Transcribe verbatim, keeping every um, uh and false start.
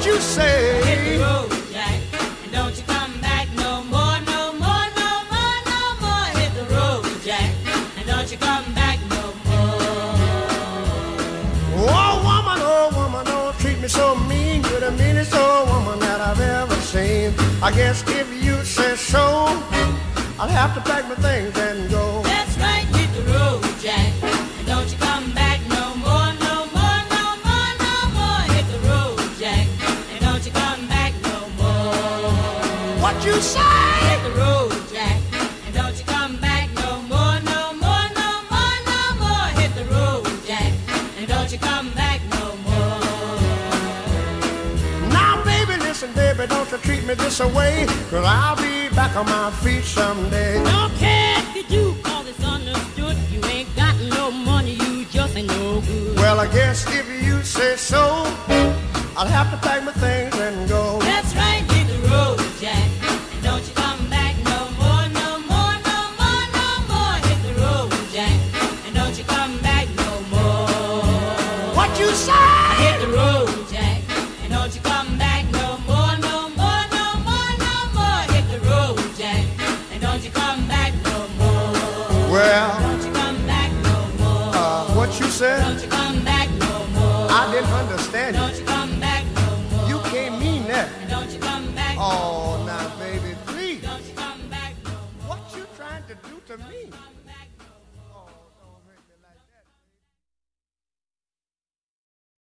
What you say? Hit the road, Jack, and don't you come back no more, no more, no more, no more. Hit the road, Jack, and don't you come back no more. Oh woman, oh woman, don't treat me so mean. You're the meanest old woman that I've ever seen. I guess if you say so, I'll have to pack my things and go. That's right, hit the road, Jack, and don't you come back no more, no more, no more, no more. Hit the road, Jack, and don't you come back no more. What you say? Hit the road, Jack, and don't you come back no more, no more, no more, no more. Hit the road, Jack, and don't you come back no more. Now baby, listen baby, don't you treat me this way, 'cause I'll be back on my feet someday. Don't care if you do, 'cause it's understood. You ain't got no money, you just ain't no good. Well, I guess if you say so, I'll have to pack my things and go. That's right, hit the road, Jack, and don't you come back no more, no more, no more, no more. Hit the road, Jack, and don't you come back no more. What you say? Hit the road, Jack, and don't you come back no more, no more, no more, no more. Hit the road, Jack, and don't you come back no more. Well, Don't you come back no more. uh, what you said? Don't you come back no more. I didn't understand Don't you. you come back no more. You can't mean that. And don't you come back no Oh, more. now baby, please. Don't you come back no more. What you trying to do to me?